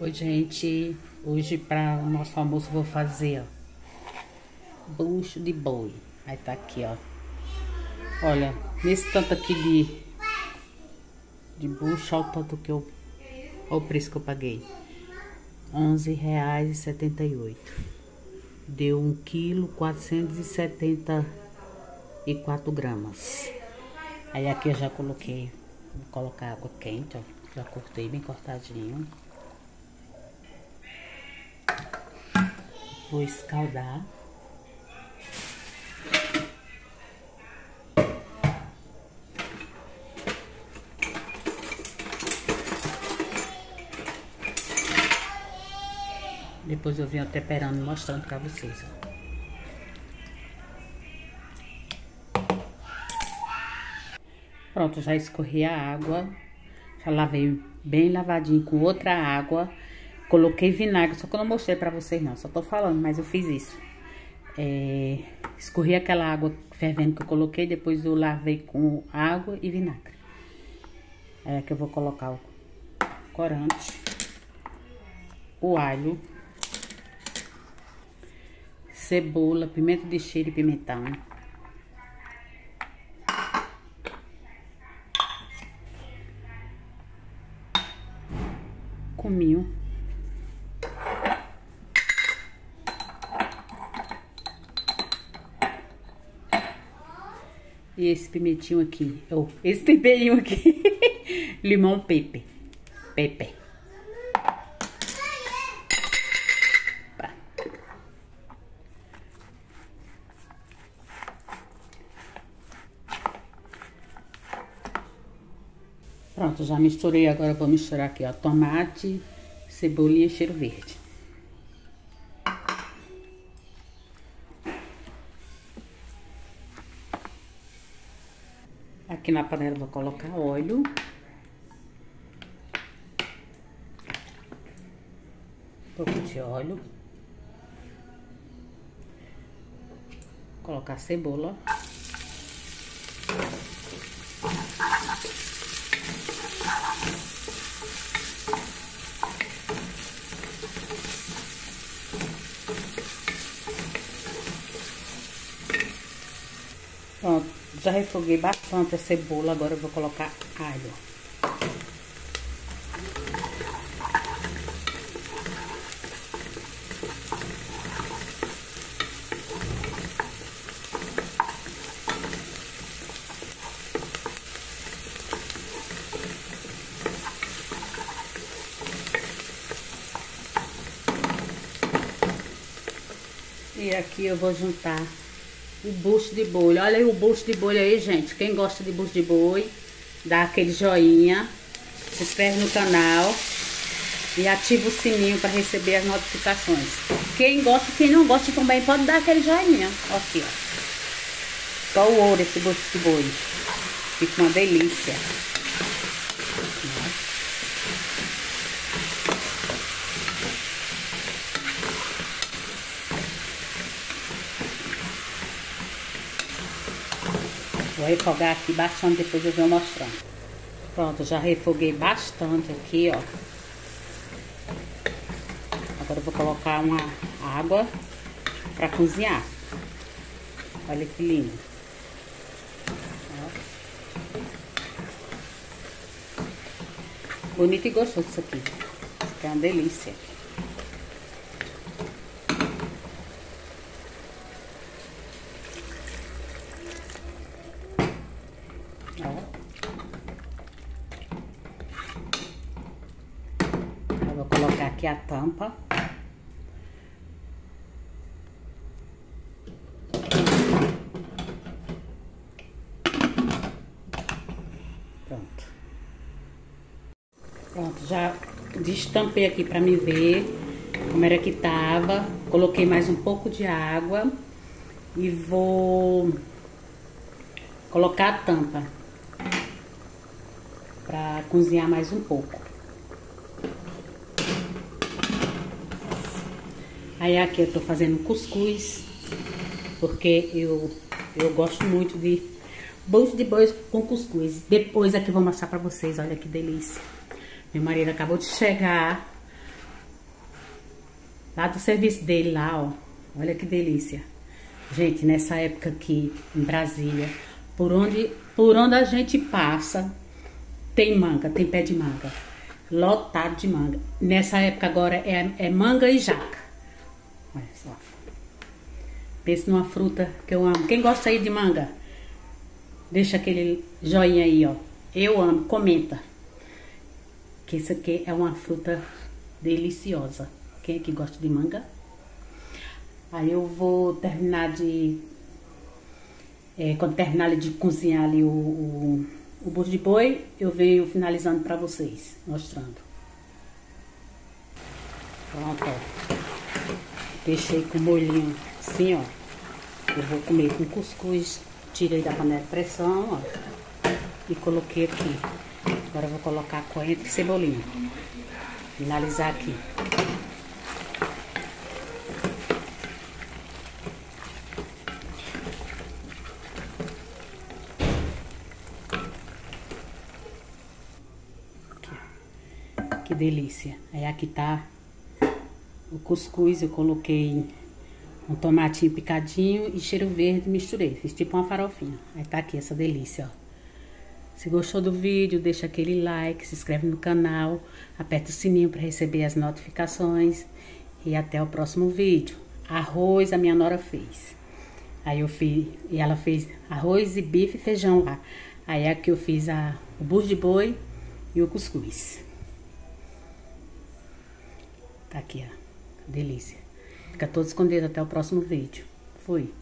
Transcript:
Oi, gente. Hoje para o nosso almoço eu vou fazer, ó, bucho de boi. Aí tá aqui, ó. Olha, nesse tanto aqui de bucho, olha o tanto que eu... Olha o preço que eu paguei. R$11,78. Deu 1,474 kg. Aí aqui eu já coloquei, vou colocar água quente, ó. Já cortei bem cortadinho. Vou escaldar. Depois eu venho temperando e mostrando pra vocês, ó. Pronto, já escorri a água. Já lavei bem lavadinho com outra água. Coloquei vinagre, só que eu não mostrei pra vocês não, só tô falando, mas eu fiz isso. Escorri aquela água fervendo que eu coloquei, depois eu lavei com água e vinagre. Aí aqui eu vou colocar o corante, o alho, cebola, pimenta de cheiro e pimentão. Cominho. E esse pimentinho aqui, esse temperinho aqui, limão pepe. Pronto, já misturei, agora eu vou misturar aqui, ó, tomate, cebolinha e cheiro verde. Aqui na panela eu vou colocar óleo. Um pouco de óleo. Vou colocar cebola. Pronto, já refoguei bastante a cebola, agora eu vou colocar alho. E aqui eu vou juntar o bucho de boi. Olha aí o bucho de boi aí, gente. Quem gosta de bucho de boi, dá aquele joinha, se inscreve no canal e ativa o sininho para receber as notificações. Quem gosta, quem não gosta também pode dar aquele joinha. Ó aqui, ó. Só o ouro esse bucho de boi. Fica uma delícia. Vou refogar aqui bastante, depois eu vou mostrando. Pronto, já refoguei bastante aqui, ó. Agora eu vou colocar uma água pra cozinhar. Olha que lindo. Ó. Bonito e gostoso isso aqui. Isso aqui é uma delícia. Vou colocar aqui a tampa. Pronto. Pronto, já destampei aqui pra me ver como era que tava. Coloquei mais um pouco de água e vou colocar a tampa pra cozinhar mais um pouco. Aí aqui eu tô fazendo cuscuz, porque eu gosto muito de bucho de boi com cuscuz. Depois aqui eu vou mostrar pra vocês, olha que delícia. Meu marido acabou de chegar, Lá do serviço dele, lá, ó. Olha que delícia. Gente, nessa época aqui, em Brasília, por onde a gente passa, tem manga, tem pé de manga. Lotado de manga. Nessa época agora é manga e jaca. Olha só. Pensa numa fruta que eu amo. Quem gosta aí de manga? Deixa aquele joinha aí, ó. Eu amo, comenta. Que isso aqui é uma fruta deliciosa. Quem é que gosta de manga? Aí eu vou terminar de... quando terminar de cozinhar ali o bucho de boi, eu venho finalizando pra vocês, mostrando. Pronto, ó. Deixei com molhinho assim, ó. Eu vou comer com cuscuz. Tirei da panela de pressão, ó. E coloquei aqui. Agora eu vou colocar coentro e cebolinha. Finalizar aqui. Que delícia. Aí aqui tá o cuscuz, eu coloquei um tomatinho picadinho e cheiro verde, misturei. Fiz tipo uma farofinha. Aí tá aqui essa delícia, ó. Se gostou do vídeo, deixa aquele like, se inscreve no canal, aperta o sininho para receber as notificações. E até o próximo vídeo. Arroz a minha nora fez. Aí eu fiz, e ela fez arroz e bife e feijão lá. Aí aqui eu fiz o bucho de boi e o cuscuz. Tá aqui, ó. Delícia. Fica todo escondido até o próximo vídeo. Fui.